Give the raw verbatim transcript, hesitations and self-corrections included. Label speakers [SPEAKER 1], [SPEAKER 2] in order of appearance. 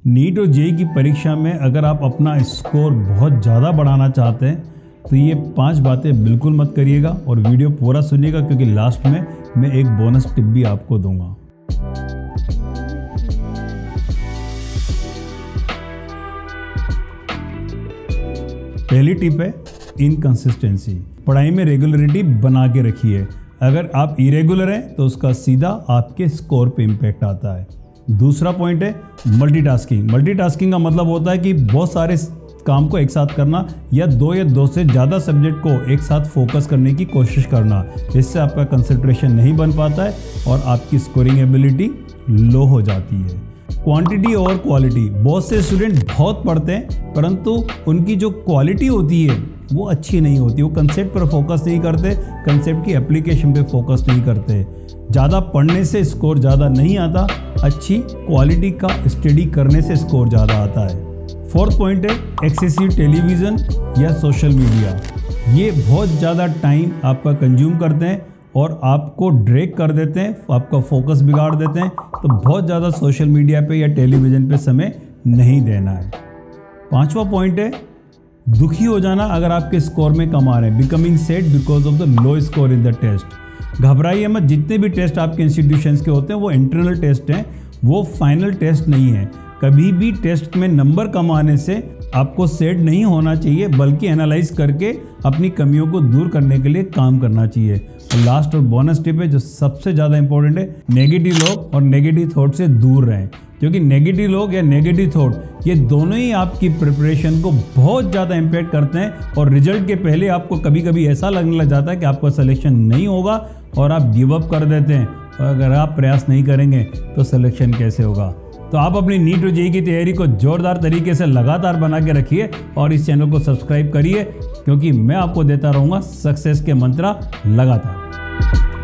[SPEAKER 1] NEET और JEE की परीक्षा में अगर आप अपना स्कोर बहुत ज़्यादा बढ़ाना चाहते हैं तो ये पांच बातें बिल्कुल मत करिएगा और वीडियो पूरा सुनिएगा, क्योंकि लास्ट में मैं एक बोनस टिप भी आपको दूंगा। पहली टिप है इनकंसिस्टेंसी। पढ़ाई में रेगुलरिटी बना के रखिए। अगर आप इरेगुलर हैं तो उसका सीधा आपके स्कोर पे इम्पैक्ट आता है। दूसरा पॉइंट है मल्टीटास्किंग। मल्टीटास्किंग का मतलब होता है कि बहुत सारे काम को एक साथ करना या दो या दो से ज़्यादा सब्जेक्ट को एक साथ फोकस करने की कोशिश करना। इससे आपका कंसंट्रेशन नहीं बन पाता है और आपकी स्कोरिंग एबिलिटी लो हो जाती है। क्वांटिटी और क्वालिटी। बहुत से स्टूडेंट बहुत पढ़ते हैं परंतु उनकी जो क्वालिटी होती है वो अच्छी नहीं होती। वो कंसेप्ट पर फोकस नहीं करते, कंसेप्ट की एप्लीकेशन पे फोकस नहीं करते। ज़्यादा पढ़ने से स्कोर ज़्यादा नहीं आता, अच्छी क्वालिटी का स्टडी करने से स्कोर ज़्यादा आता है। फोर्थ पॉइंट है एक्सेसिव टेलीविज़न या सोशल मीडिया। ये बहुत ज़्यादा टाइम आपका कंज्यूम करते हैं और आपको ड्रैग कर देते हैं, आपका फोकस बिगाड़ देते हैं। तो बहुत ज़्यादा सोशल मीडिया पे या टेलीविज़न पे समय नहीं देना है। पांचवा पॉइंट है दुखी हो जाना अगर आपके स्कोर में कम आ रहे हैं। Becoming sad because of the low score in the test. घबराइए मत, जितने भी टेस्ट आपके इंस्टीट्यूशंस के होते हैं वो इंटरनल टेस्ट हैं, वो फाइनल टेस्ट नहीं है। कभी भी टेस्ट में नंबर कम आने से आपको सैड नहीं होना चाहिए, बल्कि एनालाइज करके अपनी कमियों को दूर करने के लिए काम करना चाहिए। और लास्ट और बोनस टिप है जो सबसे ज़्यादा इंपॉर्टेंट है, नेगेटिव लोग और नेगेटिव थॉट से दूर रहें। क्योंकि नेगेटिव लोग या नेगेटिव थॉट ये दोनों ही आपकी प्रिपरेशन को बहुत ज़्यादा इम्पैक्ट करते हैं और रिजल्ट के पहले आपको कभी कभी ऐसा लगने लग जाता है कि आपका सिलेक्शन नहीं होगा और आप गिव अप कर देते हैं। और अगर आप प्रयास नहीं करेंगे तो सिलेक्शन कैसे होगा। तो आप अपनी नीट और जेईई की तैयारी को जोरदार तरीके से लगातार बना के रखिए और इस चैनल को सब्सक्राइब करिए, क्योंकि मैं आपको देता रहूँगा सक्सेस के मंत्र लगातार।